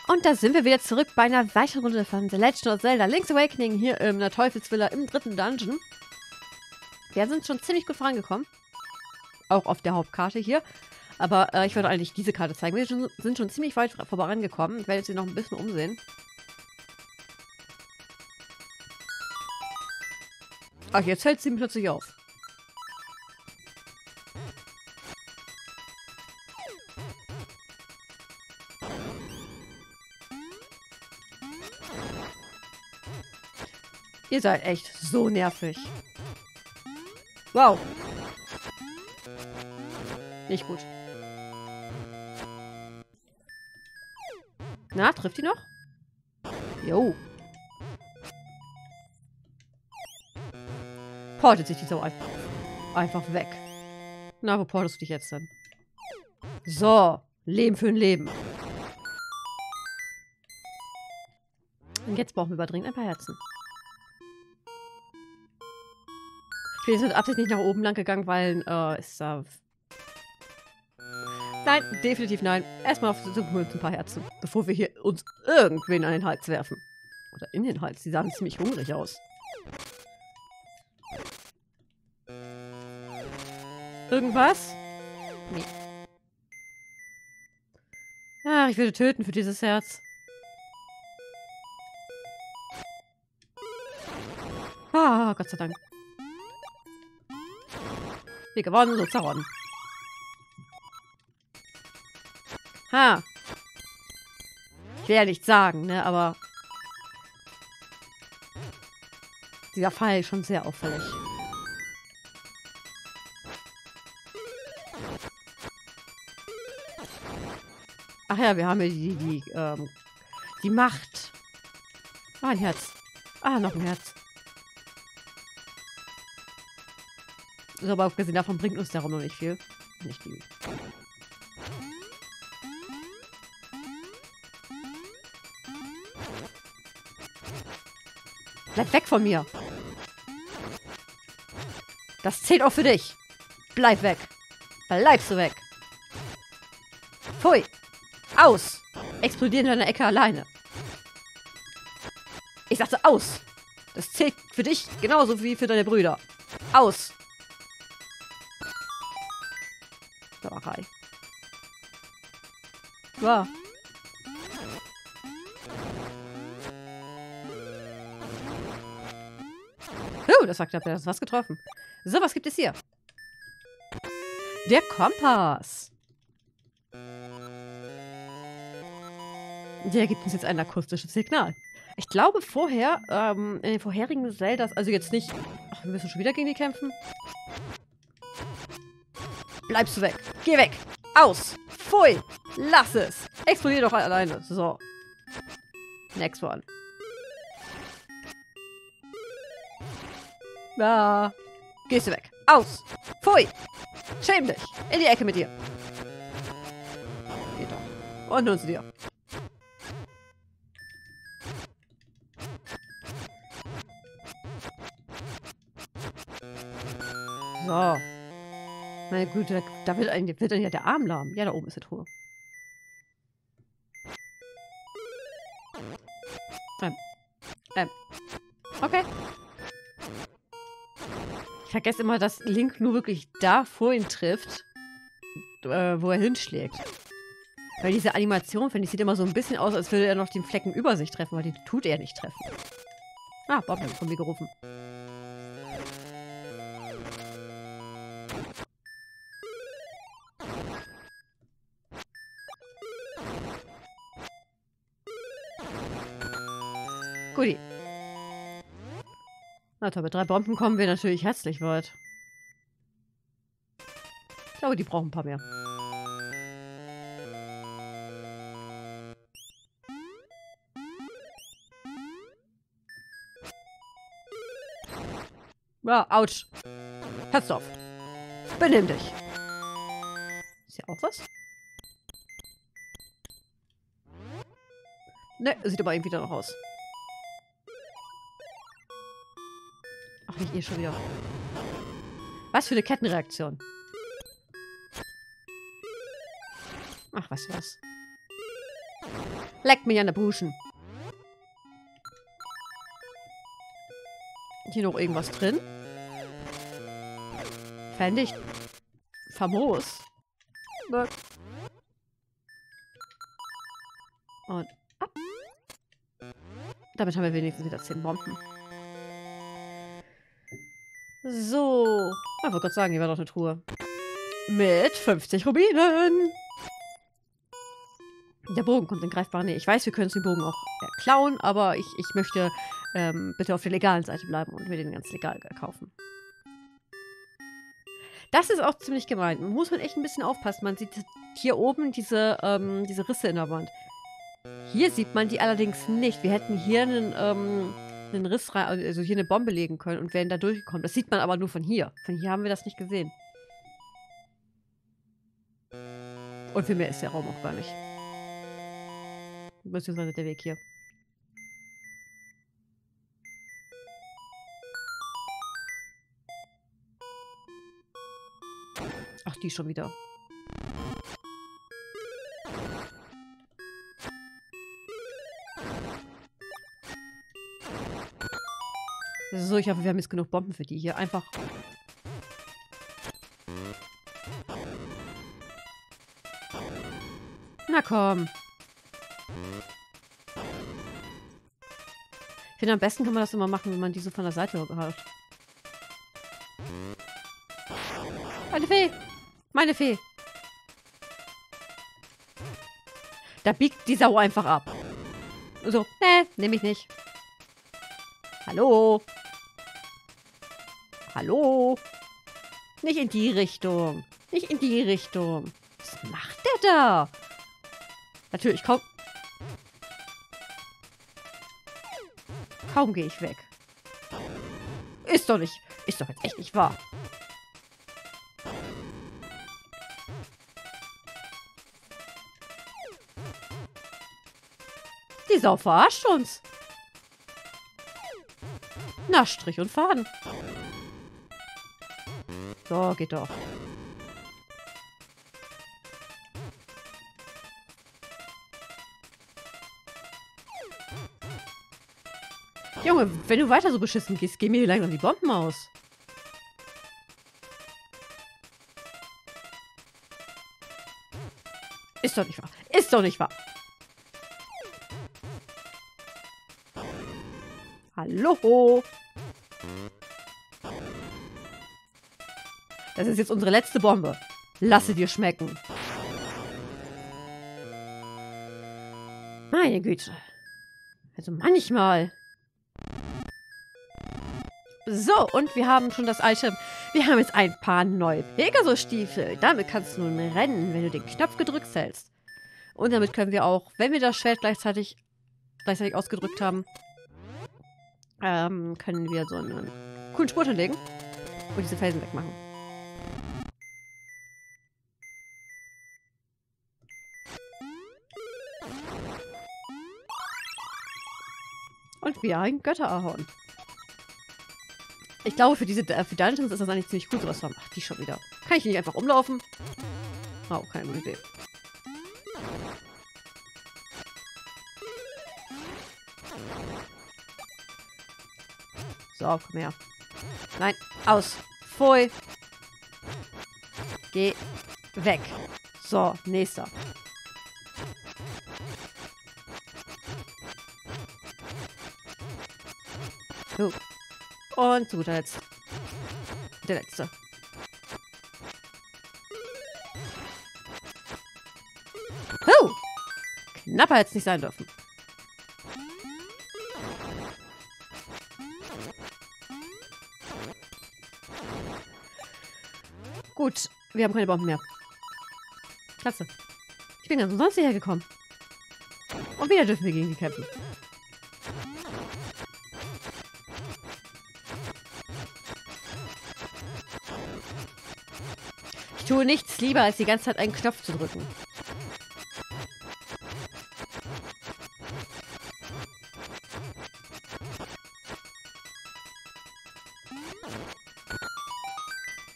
Und da sind wir wieder zurück bei einer weiteren Runde von The Legend of Zelda Link's Awakening hier in der Teufelsvilla im 3. Dungeon. Wir sind schon ziemlich gut vorangekommen. Auch auf der Hauptkarte hier. Aber ich wollte eigentlich diese Karte zeigen. Wir sind schon ziemlich weit vorangekommen. Ich werde jetzt hier noch ein bisschen umsehen. Ach, jetzt hält sie plötzlich auf. Ihr seid echt so nervig. Wow. Nicht gut. Na, trifft die noch? Jo. Portet sich die so einfach weg. Na, wo portest du dich jetzt denn? So. Leben für ein Leben. Und jetzt brauchen wir überdringend ein paar Herzen. Ich bin jetzt mit Absicht nicht nach oben lang gegangen, weil ist da... Nein, definitiv nein. Erstmal auf ein paar Herzen, bevor wir hier uns irgendwen an den Hals werfen. Oder in den Hals. Die sahen ziemlich hungrig aus. Irgendwas? Nee. Ah, ich würde töten für dieses Herz. Ah, Gott sei Dank. Wir gewonnen, so zerronnen. Ha. Ich will ja nichts sagen, ne, aber... Dieser Fall ist schon sehr auffällig. Ach ja, wir haben hier die Macht. Ah, ein Herz. Ah, noch ein Herz. So, aber abgesehen davon bringt uns darum noch nicht viel. Nicht viel. Bleib weg von mir. Das zählt auch für dich. Bleib weg. Bleibst du weg. Pfui. Aus. Explodier in deiner Ecke alleine. Ich sagte aus. Das zählt für dich genauso wie für deine Brüder. Aus. Sauerei. Wow. Oh, das sagt, das was getroffen. So, was gibt es hier? Der Kompass. Der gibt uns jetzt ein akustisches Signal. Ich glaube vorher, in den vorherigen Zeldas, also jetzt nicht... Ach, wir müssen schon wieder gegen die kämpfen. Bleibst du weg. Geh weg. Aus. Pfui. Lass es. Explodier doch alleine. So. Next one. Ah. Gehst du weg. Aus. Pfui. Schäm dich. In die Ecke mit dir. Geht doch. Und nun zu dir. So. Meine Güte, da wird dann ja der Arm lahm. Ja, da oben ist die Truhe. Okay. Ich vergesse immer, dass Link nur wirklich da vor ihn trifft, wo er hinschlägt. Weil diese Animation, finde ich, sieht immer so ein bisschen aus, als würde er noch den Flecken über sich treffen, weil die tut er nicht treffen. Ah, Bob hat von mir gerufen. Guti. Na toll, mit 3 Bomben kommen wir natürlich herzlich weit. Ich glaube, die brauchen ein paar mehr. Ja, ouch. Hörst auf. Benimm dich. Ist hier auch was? Ne, sieht aber irgendwie danach aus. Ach, nicht ihr schon wieder. Was für eine Kettenreaktion. Ach, weißt du was? Leck mich an der Buschen. Hier noch irgendwas drin? Fände ich famos. Und ab. Damit haben wir wenigstens wieder 10 Bomben. So. Ich wollte gerade sagen, hier war doch eine Truhe. Mit 50 Rubinen. Der Bogen kommt in greifbare Nähe. Ich weiß, wir können den Bogen auch klauen, aber ich möchte bitte auf der legalen Seite bleiben und mir den ganz legal kaufen. Das ist auch ziemlich gemein. Man muss echt ein bisschen aufpassen. Man sieht hier oben diese Risse in der Wand. Hier sieht man die allerdings nicht. Wir hätten hier einen Riss rein, also hier eine Bombe legen können und wären da durchgekommen. Das sieht man aber nur von hier. Von hier haben wir das nicht gesehen. Und viel mehr ist der Raum auch gar nicht. Beziehungsweise der Weg hier. Ach, die schon wieder. So, ich hoffe, wir haben jetzt genug Bomben für die hier. Einfach. Na komm. Ich finde, am besten kann man das immer machen, wenn man die so von der Seite hat. Meine Fee! Meine Fee! Da biegt die Sau einfach ab. So, nehme ich nicht. Hallo? Hallo? Nicht in die Richtung. Nicht in die Richtung. Was macht der da? Natürlich, kaum gehe ich weg. Ist doch jetzt echt nicht wahr. Die Sau verarscht uns. Na, Strich und Faden. So, geht doch. Junge, wenn du weiter so beschissen gehst, gehen mir hier langsam die Bomben aus. Ist doch nicht wahr. Ist doch nicht wahr. Hallo? Das ist jetzt unsere letzte Bombe. Lasse dir schmecken. Meine Güte. Also manchmal. So, und wir haben schon das Item. Wir haben jetzt ein paar neue Pegasus-Stiefel. Damit kannst du nun rennen, wenn du den Knopf gedrückt hältst. Und damit können wir auch, wenn wir das Schwert gleichzeitig ausgedrückt haben, können wir so einen coolen Spurt hinlegen und diese Felsen wegmachen. Und wir ein Götterahorn. Ich glaube, für Dungeons ist das eigentlich ziemlich cool, sowas zu haben. Ach, die schon wieder. Kann ich nicht einfach umlaufen? Oh, keine gute Idee. So, komm her. Nein, aus. Pfui. Geh weg. So, nächster. Und zu guter Letzt. Der letzte. Oh! Knapper hätte es nicht sein dürfen. Gut, wir haben keine Bomben mehr. Klasse. Ich bin ganz umsonst hierher gekommen. Und wieder dürfen wir gegen die kämpfen. Ich tue nichts lieber, als die ganze Zeit einen Knopf zu drücken.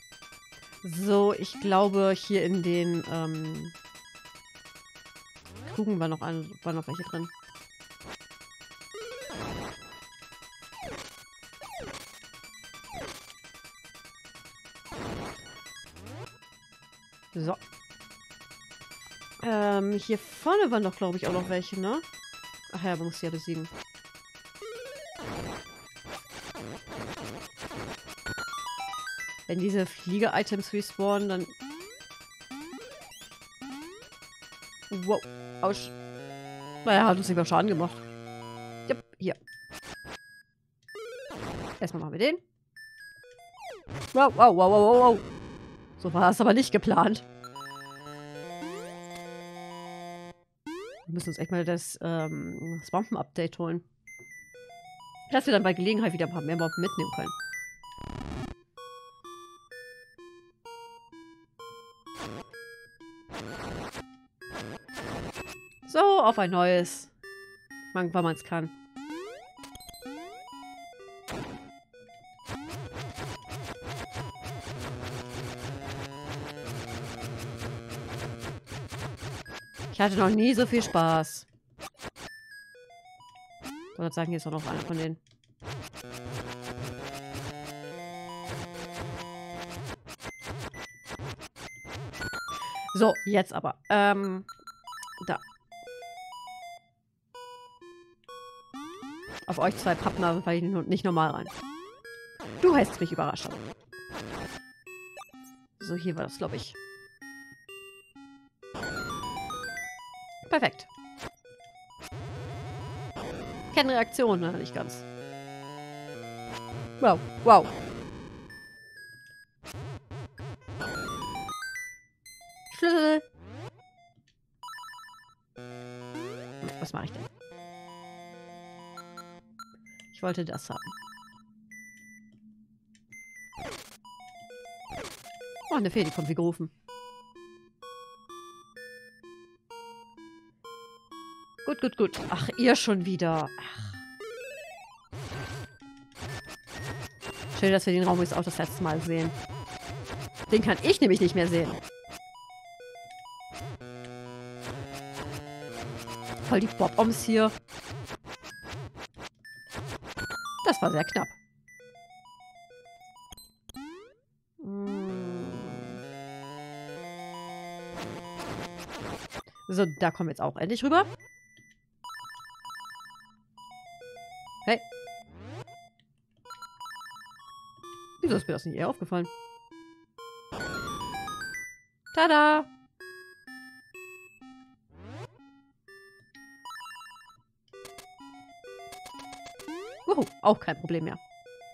So, ich glaube, hier in den Gucken wir noch an, waren noch welche drin. So. Hier vorne waren doch, glaube ich, auch noch welche, ne? Ach ja, man muss sie ja besiegen. Wenn diese Fliege-Items respawnen, dann... Wow. Autsch. Naja, hat uns nicht mehr Schaden gemacht. Jupp, hier. Erstmal machen wir den. Wow, wow, wow, wow, wow. So war es aber nicht geplant. Wir müssen uns echt mal das Swampen-Update holen. Dass wir dann bei Gelegenheit wieder ein paar mehr Bomben mitnehmen können. So, auf ein neues. Wann man es kann. Ich hatte noch nie so viel Spaß. Ich wollte sagen, hier ist auch noch einer von denen. So, jetzt aber. Da. Auf euch zwei Pappnasen falle ich nicht normal rein. Du hast mich überrascht. So, hier war das, glaube ich. Perfekt. Keine Reaktion, ne? Nicht ganz. Wow, wow. Schlüssel. Was mache ich denn? Ich wollte das haben. Oh, eine Fee, die kommt wie gerufen. Gut, gut, gut. Ach, ihr schon wieder. Ach. Schön, dass wir den Raum jetzt auch das letzte Mal sehen. Den kann ich nämlich nicht mehr sehen. Voll die Bob-Oms hier. Das war sehr knapp. So, da kommen wir jetzt auch endlich rüber. Hey. Wieso ist mir das nicht eher aufgefallen? Tada! Auch kein Problem mehr.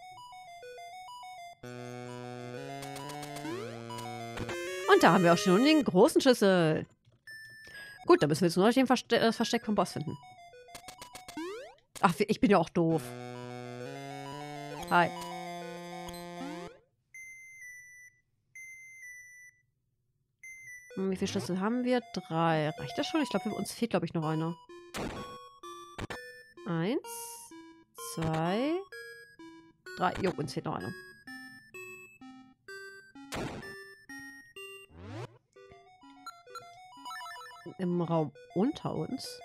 Und da haben wir auch schon den großen Schlüssel. Gut, dann müssen wir jetzt nur noch das Versteck vom Boss finden. Ach, ich bin ja auch doof. Hi. Wie viele Schlüssel haben wir? 3. Reicht das schon? Ich glaube, uns fehlt, glaube ich, noch einer. 1, 2, 3. Jo, uns fehlt noch einer. Im Raum unter uns.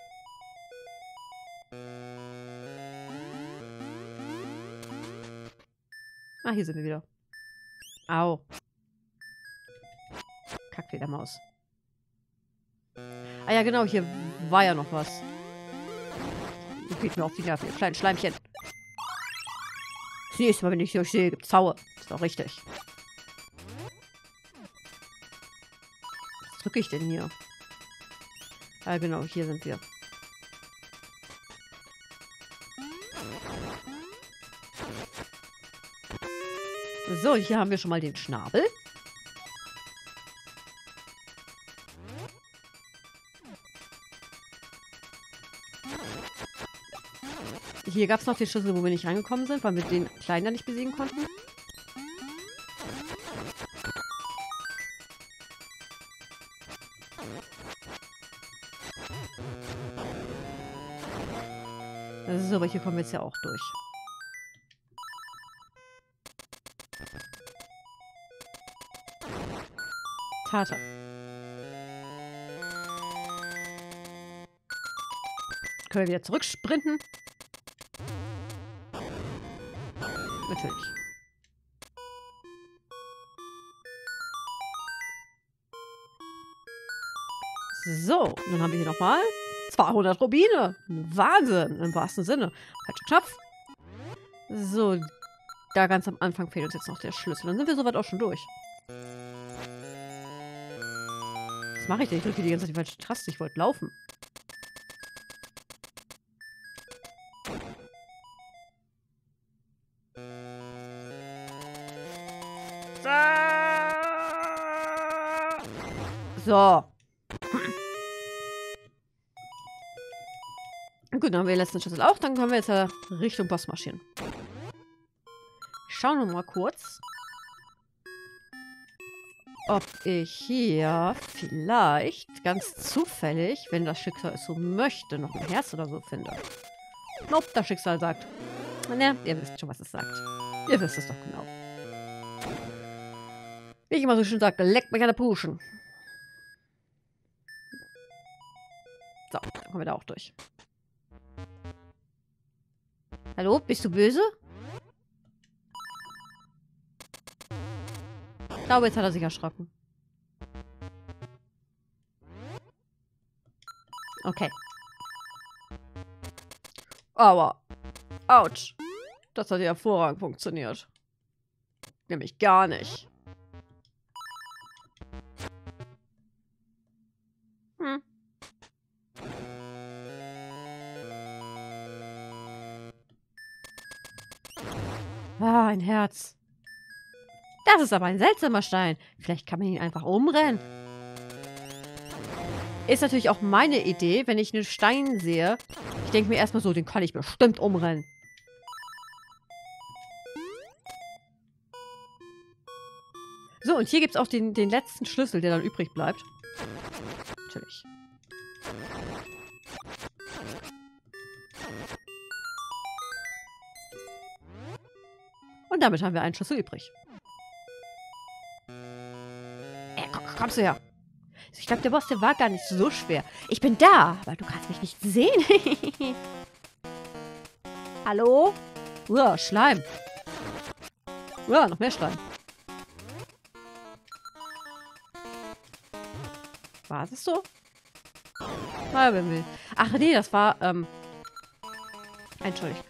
Ah, hier sind wir wieder. Au. Kackfledermaus. Ah ja, genau, hier war ja noch was. Du geht mir auf die Nerven, ihr kleinen Schleimchen. Das nächste Mal, wenn ich euch sehe, gibt's Zaue. Ist doch richtig. Was drücke ich denn hier? Ah, genau, hier sind wir. So, hier haben wir schon mal den Schnabel. Hier gab es noch den Schlüssel, wo wir nicht reingekommen sind, weil wir den Kleinen da nicht besiegen konnten. So, aber hier kommen wir jetzt ja auch durch. Tata. können wir wieder zurücksprinten. Natürlich. So, dann haben wir hier nochmal 200 Rubine. Wahnsinn, im wahrsten Sinne. Falscher Knopf. So, da ganz am Anfang fehlt uns jetzt noch der Schlüssel. Dann sind wir soweit auch schon durch. Was mache ich denn? Ich drücke die ganze Zeit die falsche Taste. Ich wollte laufen. So. Gut, dann haben wir den letzten Schlüssel auch. Dann können wir jetzt Richtung Boss marschieren. Schauen wir mal kurz, ob ich hier vielleicht ganz zufällig, wenn das Schicksal es so möchte, noch ein Herz oder so finde. Nope, das Schicksal sagt. Ne, ihr wisst schon, was es sagt. Ihr wisst es doch genau. Wie ich immer so schön sagte, leckt mich an der Puschen. So, dann kommen wir da auch durch. Hallo, bist du böse? Ich glaube, jetzt hat er sich erschrocken. Okay. Aua. Autsch. Das hat ja hervorragend funktioniert. Nämlich gar nicht. Ah, ein Herz. Das ist aber ein seltsamer Stein. Vielleicht kann man ihn einfach umrennen. Ist natürlich auch meine Idee, wenn ich einen Stein sehe. Ich denke mir erstmal so, den kann ich bestimmt umrennen. So, und hier gibt es auch den letzten Schlüssel, der dann übrig bleibt. Natürlich. Und damit haben wir einen Schlüssel übrig. Kommst du her? Ich glaube, der Boss, der war gar nicht so schwer. Ich bin da, aber du kannst mich nicht sehen. Hallo? Schleim. Noch mehr Schleim. War es so? Ach nee, das war, entschuldigt.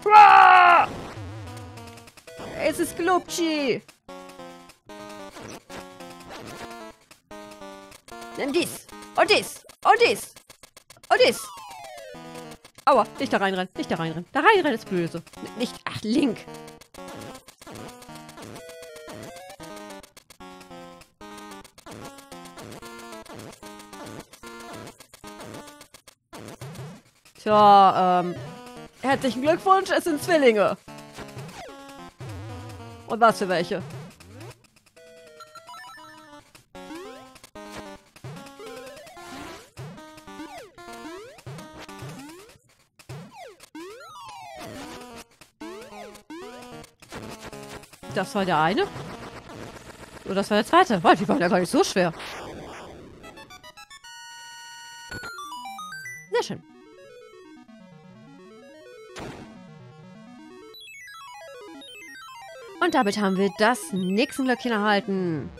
Es ist Glubschi. Nimm dies. Und dies. Und dies. Und dies. Aua, nicht da reinrennen. Nicht da reinrennen. Da reinrennen ist böse. Nicht. Ach, Link. Tja, herzlichen Glückwunsch, es sind Zwillinge. Und was für welche? Das war der eine? Oder das war der zweite? Oh, die waren ja gar nicht so schwer. Sehr schön. Und damit haben wir das nächste Glöckchen erhalten.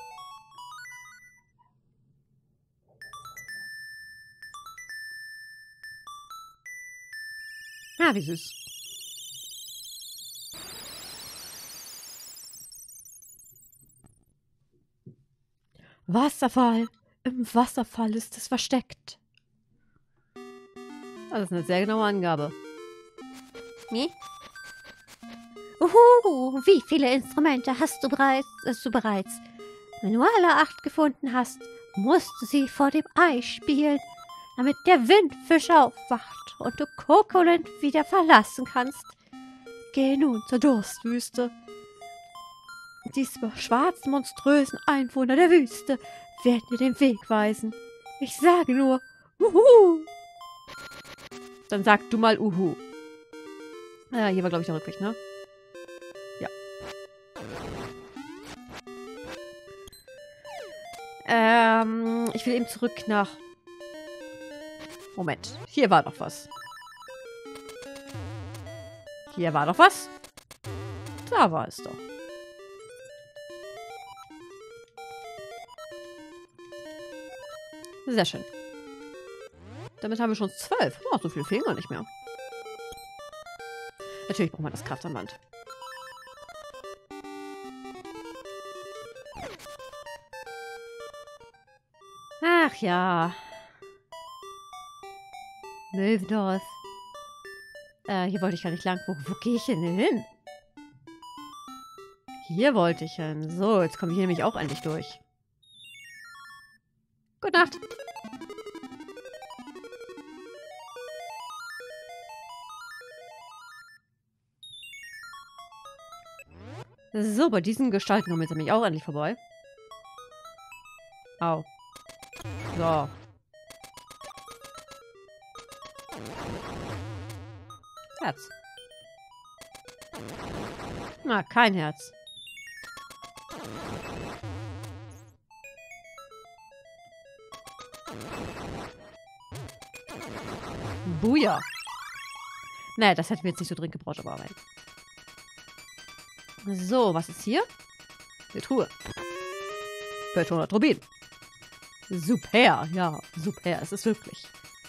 Ah, wie süß. Wasserfall. Im Wasserfall ist es versteckt. Das ist eine sehr genaue Angabe. Nee? Uhu, wie viele Instrumente hast du bereits? Wenn du alle 8 gefunden hast, musst du sie vor dem Ei spielen, damit der Windfisch aufwacht und du Kokolint wieder verlassen kannst. Geh nun zur Durstwüste. Die schwarzen, monströsen Einwohner der Wüste werden dir den Weg weisen. Ich sage nur, Uhu. Dann sag du mal Uhu. Ja, hier war, glaube ich, der Rückweg, ne? Ja. Ich will eben zurück nach Moment. Hier war doch was. Hier war doch was. Da war es doch. Sehr schön. Damit haben wir schon 12. Oh, so viel fehlen gar nicht mehr. Natürlich braucht man das Kraftarmband. Ach ja. Möwendorf. Hier wollte ich gar nicht lang. Wo gehe ich denn hin? Hier wollte ich hin. So, jetzt komme ich hier nämlich auch endlich durch. Gute Nacht. So, bei diesen Gestalten kommen wir jetzt nämlich auch endlich vorbei. Au. So. Herz. Na, kein Herz. Buja. Naja, das hätten wir jetzt nicht so dringend gebraucht, aber nein. So, was ist hier? Eine Truhe. Für 100 Rubin. Super, ja, super, es ist wirklich.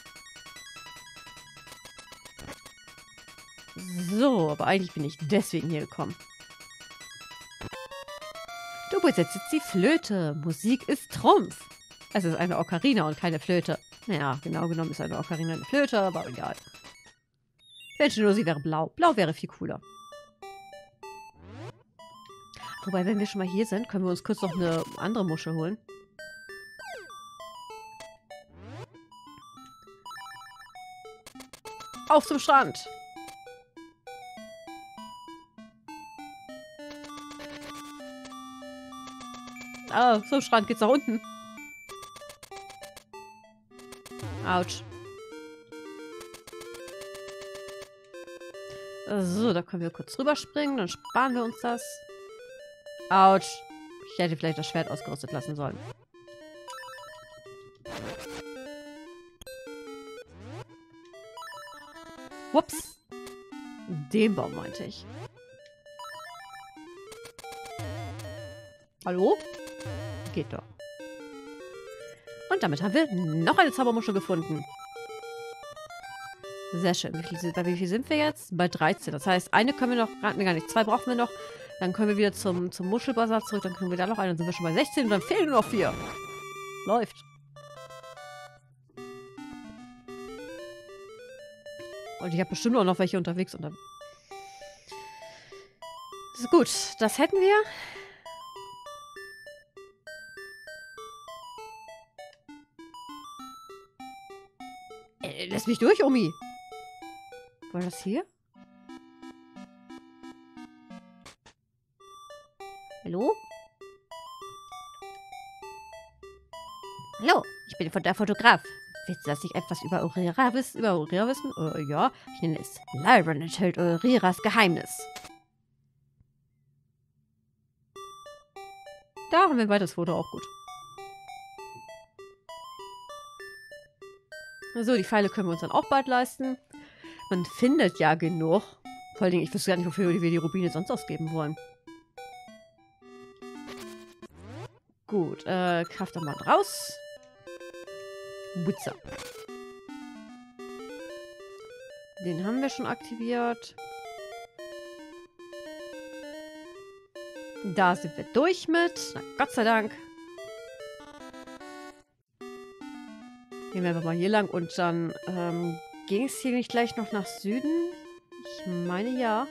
So, aber eigentlich bin ich deswegen hier gekommen. Du besetzt jetzt die Flöte. Musik ist Trumpf. Es ist eine Ocarina und keine Flöte. Naja, genau genommen ist eine Ocarina eine Flöte, aber egal. Ich wünschte nur, sie wäre blau. Blau wäre viel cooler. Wobei, wenn wir schon mal hier sind, können wir uns kurz noch eine andere Muschel holen. Auf zum Strand! Ah, zum Strand geht's nach unten. Autsch. So, da können wir kurz rüberspringen, dann sparen wir uns das. Autsch. Ich hätte vielleicht das Schwert ausgerüstet lassen sollen. Ups. Den Baum meinte ich. Hallo? Geht doch. Und damit haben wir noch eine Zaubermuschel gefunden. Sehr schön. Bei wie viel sind wir jetzt? Bei 13. Das heißt, eine können wir noch, gar nicht, 2 brauchen wir noch. Dann können wir wieder zum Muschelbazar zurück. Dann können wir da noch eine. Dann sind wir schon bei 16 und dann fehlen nur noch 4. Läuft. Und ich habe bestimmt auch noch welche unterwegs. Und dann ist gut. Das hätten wir. Lass mich durch, Omi. War das hier? Hallo? Hallo, ich bin der Fotograf. Willst du, dass ich etwas über Aurora wissen? Ja, ich nenne es Lyron enthält Auroras Geheimnis. Da haben wir ein weiteres Foto, auch gut. So, die Pfeile können wir uns dann auch bald leisten. Man findet ja genug. Vor allen Dingen, ich wüsste gar nicht, wofür wir die Rubine sonst ausgeben wollen. Gut, Kraftarmband raus. Witzer. Den haben wir schon aktiviert. Da sind wir durch mit. Na, Gott sei Dank. Gehen wir einfach mal hier lang und dann ging es hier nicht gleich noch nach Süden? Ich meine ja.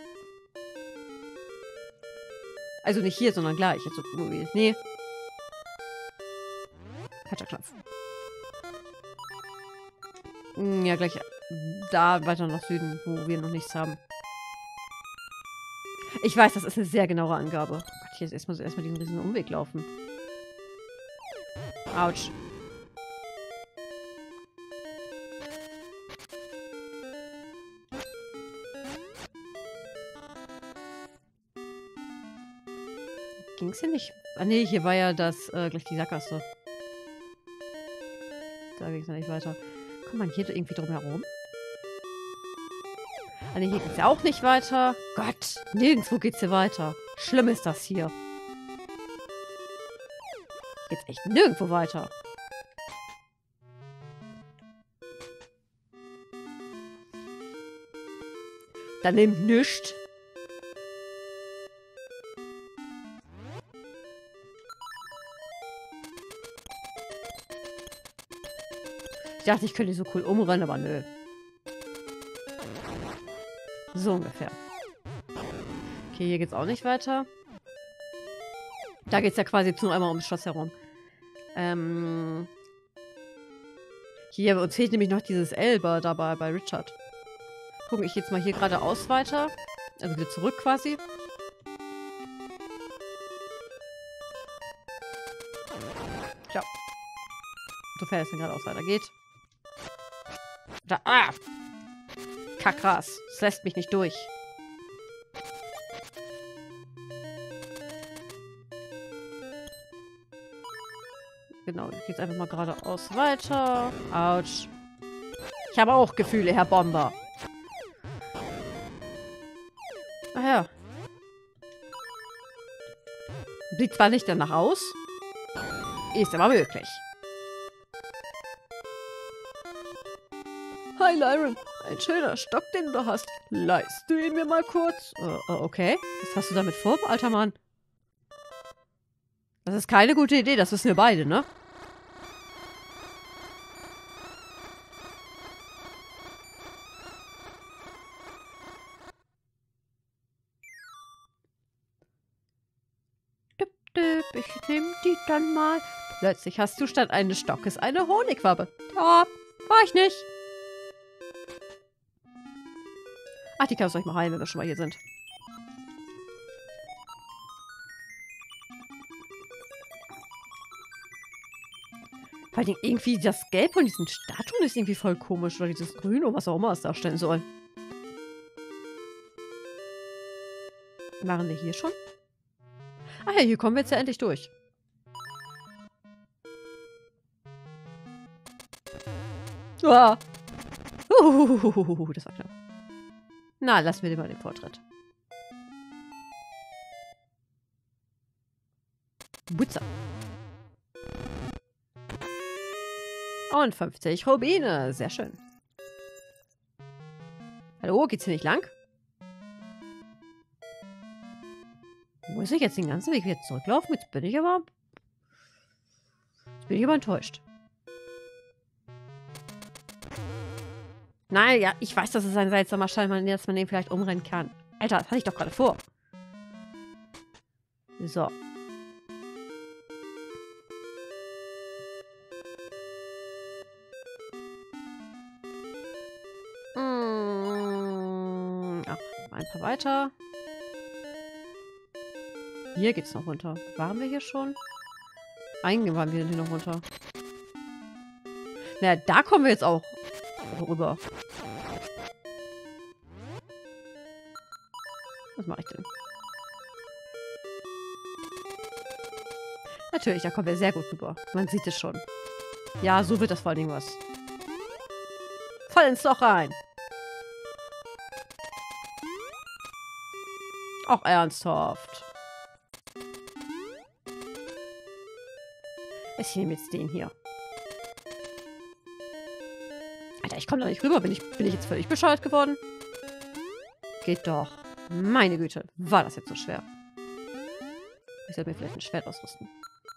Also nicht hier, sondern gleich. Also, nee. Falscher Knopf. Ja, gleich da weiter nach Süden, wo wir noch nichts haben. Ich weiß, das ist eine sehr genaue Angabe. Oh Gott, hier ist erstmal diesen riesen Umweg laufen. Autsch. Ging es hier nicht? Ah nee, hier war ja das gleich die Sackgasse. Da ging es ja nicht weiter. Kommt man hier irgendwie drum herum? Ah, nee, hier geht's ja auch nicht weiter. Gott, nirgendwo geht's hier weiter. Schlimm ist das hier. Geht's echt nirgendwo weiter. Dann nimmt nichts. Ich dachte, ich könnte so cool umrennen, aber nö. So ungefähr. Okay, hier geht's auch nicht weiter. Da geht's ja quasi jetzt nur einmal ums Schloss herum. Hier, uns fehlt nämlich noch dieses Elber dabei bei Richard. Gucken, ich jetzt mal hier geradeaus weiter. Also wieder zurück quasi. Ja. Sofern es denn geradeaus weitergeht. Da, ah! Kackras. Das lässt mich nicht durch. Genau, jetzt geht's einfach mal geradeaus weiter. Autsch. Ich habe auch Gefühle, Herr Bomber. Ach ja. Sieht zwar nicht danach aus, ist aber möglich. Hi, Lyron. Ein schöner Stock, den du hast. Leihst du ihn mir mal kurz? Okay. Was hast du damit vor, alter Mann? Das ist keine gute Idee, das wissen wir beide, ne? Ich nehme die dann mal. Plötzlich hast du statt eines Stockes eine Honigwabe. Ja, war ich nicht. Ach, die kannst du euch mal heilen, wenn wir schon mal hier sind. Vor allem irgendwie das Gelb von diesen Statuen ist irgendwie voll komisch. Oder dieses Grün oder was auch immer es darstellen soll. Waren wir hier schon? Ach ja, hier kommen wir jetzt ja endlich durch. Ah. Das war knapp. Na, lassen wir dir mal den Vortritt. Butzer. Und 50 Rubine. Sehr schön. Hallo, geht's hier nicht lang? Muss ich jetzt den ganzen Weg wieder zurücklaufen? Jetzt bin ich aber enttäuscht. Nein, ja, ich weiß, dass es ein seltsamer Schein ist, dass man den vielleicht umrennen kann. Alter, das hatte ich doch gerade vor. So. Ach, ein paar weiter. Hier geht's noch runter. Waren wir hier schon? Eigentlich waren wir hier noch runter. Naja, da kommen wir jetzt auch rüber. Was mache ich denn? Natürlich, da kommen wir sehr gut rüber. Man sieht es schon. Ja, so wird das vor allen Dingen was. Voll ins Loch rein. Auch ernsthaft. Ich nehme jetzt den hier. Alter, ich komme da nicht rüber. Bin ich jetzt völlig bescheuert geworden? Geht doch. Meine Güte, war das jetzt so schwer. Ich sollte mir vielleicht ein Schwert ausrüsten.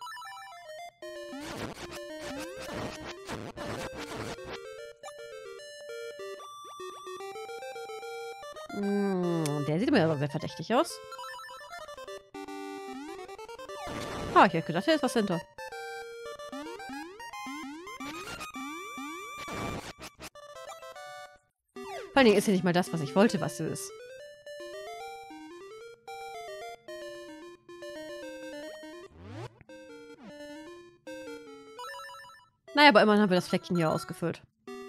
Der sieht mir aber sehr verdächtig aus. Ah, ich hätte gedacht, hier ist was hinter. Vor allen Dingen ist ja nicht mal das, was ich wollte, was es ist. Naja, aber immerhin haben wir das Fleckchen hier ausgefüllt.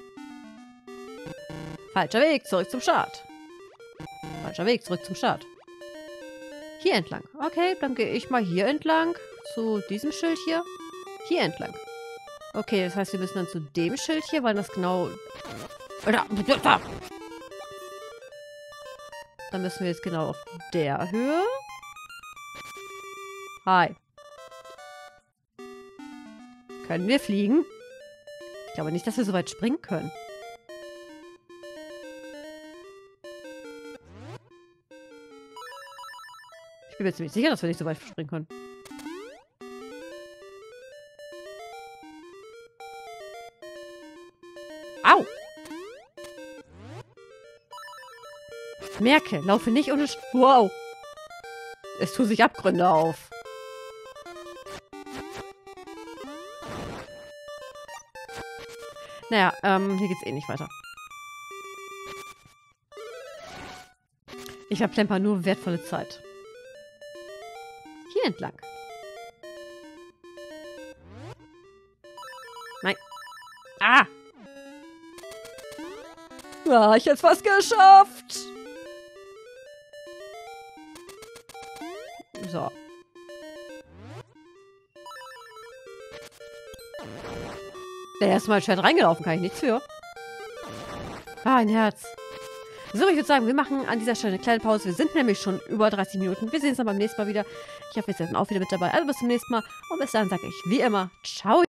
Falscher Weg, zurück zum Start. Falscher Weg, zurück zum Start. Hier entlang. Okay, dann gehe ich mal hier entlang. Zu diesem Schild hier. Hier entlang. Okay, das heißt, wir müssen dann zu dem Schild hier, weil das genau... Dann müssen wir jetzt genau auf der Höhe. Hi. Können wir fliegen? Ich glaube nicht, dass wir so weit springen können. Ich bin mir ziemlich sicher, dass wir nicht so weit springen können. Au! Merke, laufe nicht ohne... Wow! Es tun sich Abgründe auf. Naja, hier geht's eh nicht weiter. Ich verplemper nur wertvolle Zeit. Hier entlang. Nein. Ah! Ah, ich hab's fast geschafft! So. Der ist mal schwer reingelaufen, kann ich nichts für. Ah, ein Herz. So, ich würde sagen, wir machen an dieser Stelle eine kleine Pause. Wir sind nämlich schon über 30 Minuten. Wir sehen uns dann beim nächsten Mal wieder. Ich hoffe, ihr seid dann auch wieder mit dabei. Also bis zum nächsten Mal. Und bis dann sage ich wie immer, ciao.